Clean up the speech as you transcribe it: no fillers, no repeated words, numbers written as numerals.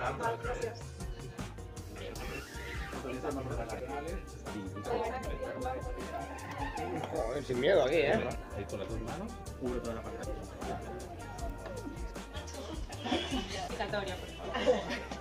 Joder, sin miedo aquí, ¿eh? Ahí con las dos manos, cubre toda la pantalla. Por favor.